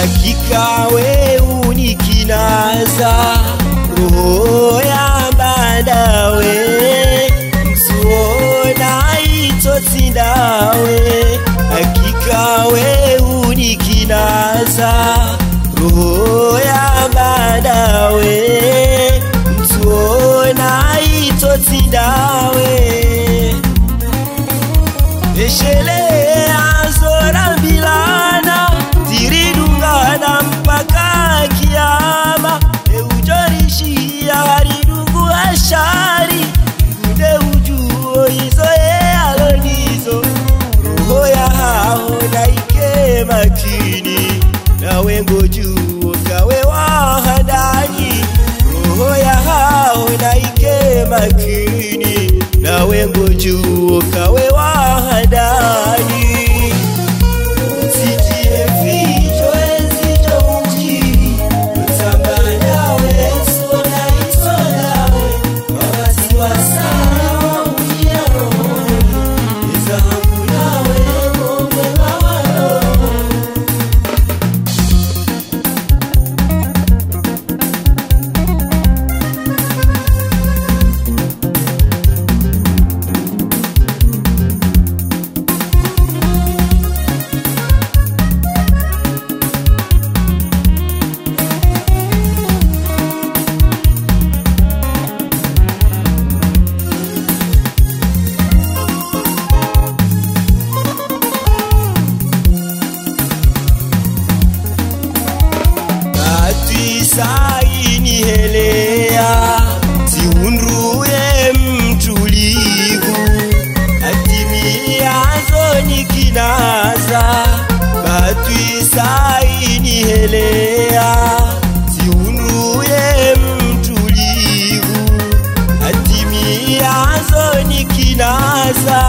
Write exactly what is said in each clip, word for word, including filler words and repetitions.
hakika we unikinaza roho ya bandawe msuona itotsindawe hakika we unikinaza roho ya bandawe msuona itotsindawe eshele azora bilana tiridungana mpaka kiyama eujorishi haridungu ashari kunde ujuo izo e alonizo roho ya hao naike makini nawe ngojuo kawe wahadani roho ya hao naike makini nawe ngojuo kawe wahadani sijie vicho enzito mji utambanawe sona isonawe wawasi wasana ujia roho izahangu nawe ngomwe mawano saini helea siunruye mtulivu atimiazo nikinaza batwi saini helea siunruye mtulivu atimiazo nikinaza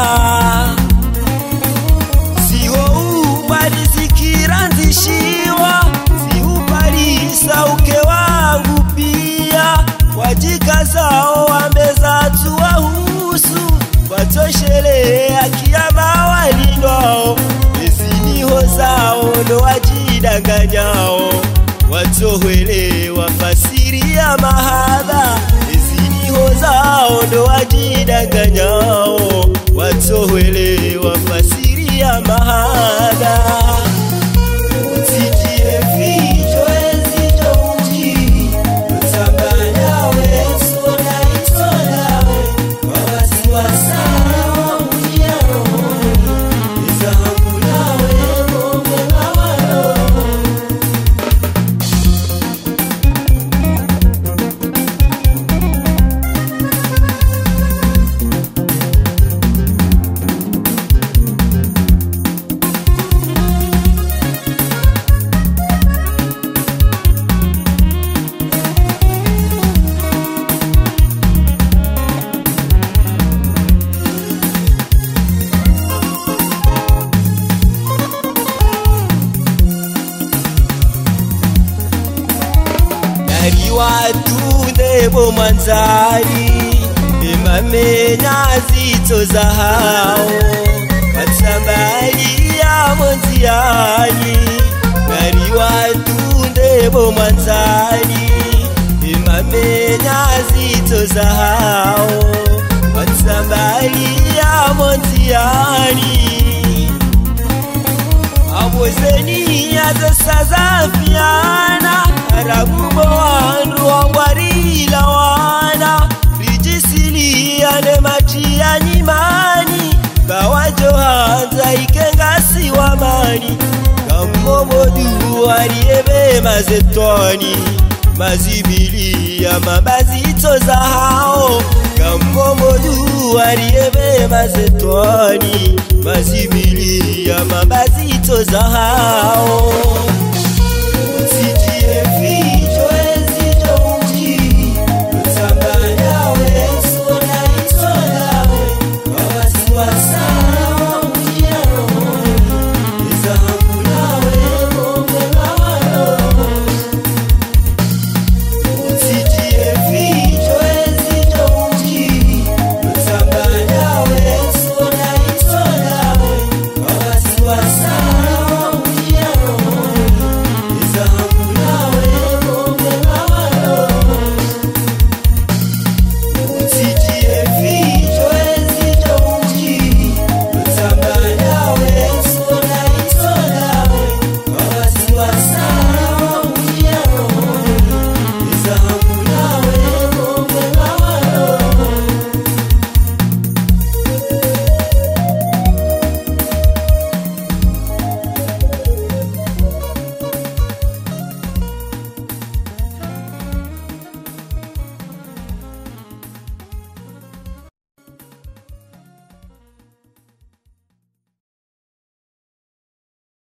siho ubadisikira nzishiwa sauke wangu pia wajika zao wambeza tuwa husu watoshelea kiyama walindwao eziniho zao ndo wajidanganyao watohwelewa fasiri ya mahadha eziniho zao ndo wajidanganyao watohwelewa fasiri ya mahadha sijie vicho enzito mji utambanawe sona isonawe wawasi wasana ujia rohoni izahangu nawe ngomwe mawano watunde bo manzari emamenya zito za hao watambali ya monziani nari watunde bo manzari emamenya zito za hao watambali ya monziani awozeni azo sazafiana arabubo wandu wangwarila wana rijisiliane majia nyimani bawajohanza ikengasi wamani kamomodu wariebe mazetwani mazibili ya mabazito za hao kamomodu wariebe mazetwani mazibili ya mabazito za hao